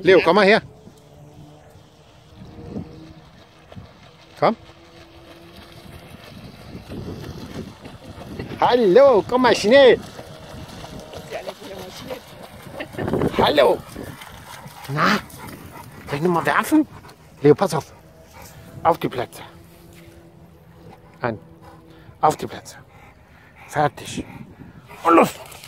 Leo, komm mal her. Komm. Hallo, komm mal schnell. Hallo. Na, soll ich noch mal werfen? Leo, pass auf. Auf die Plätze. Nein, auf die Plätze. Fertig. Und los.